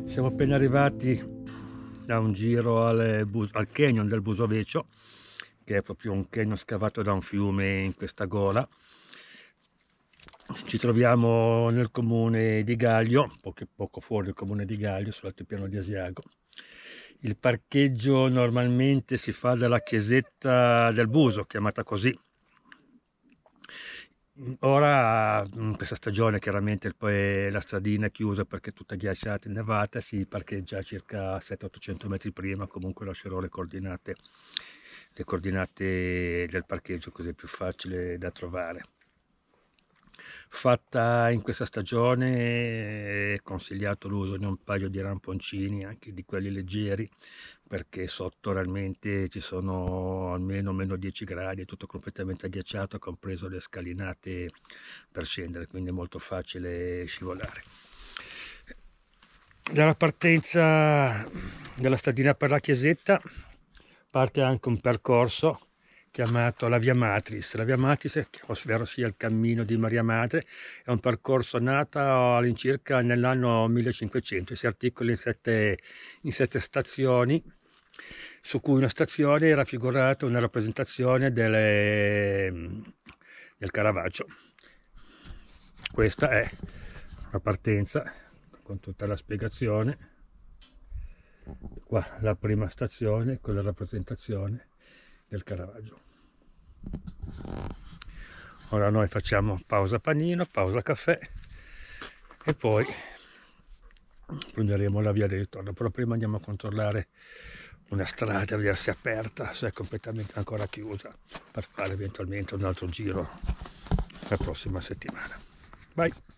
Siamo appena arrivati da un giro al canyon del Busovecio, che è proprio un canyon scavato da un fiume in questa gola. Ci troviamo nel comune di Gaglio, poco fuori il comune di Gaglio, sull'altopiano di Asiago. Il parcheggio normalmente si fa dalla chiesetta del Buso, chiamata così. Ora, in questa stagione, chiaramente poi la stradina è chiusa perché è tutta ghiacciata e nevata, si parcheggia circa 700-800 metri prima. Comunque lascerò le coordinate del parcheggio, così è più facile da trovare. Fatta in questa stagione è consigliato l'uso di un paio di ramponcini, anche di quelli leggeri, perché sotto realmente ci sono almeno meno 10 gradi, è tutto completamente ghiacciato, compreso le scalinate per scendere, quindi è molto facile scivolare. Dalla partenza della stradina per la chiesetta parte anche un percorso chiamato la Via Matris. La Via Matris, ovvero sia il cammino di Maria Madre, è un percorso nato all'incirca nell'anno 1500, si articola in sette stazioni, su cui una stazione è raffigurata una rappresentazione del Caravaggio. Questa è la partenza con tutta la spiegazione. Qua la prima stazione con la rappresentazione del Caravaggio. Ora noi facciamo pausa panino, pausa caffè e poi prenderemo la via di ritorno, però prima andiamo a controllare una strada, a vedere se è aperta, se è completamente ancora chiusa, per fare eventualmente un altro giro la prossima settimana. Vai!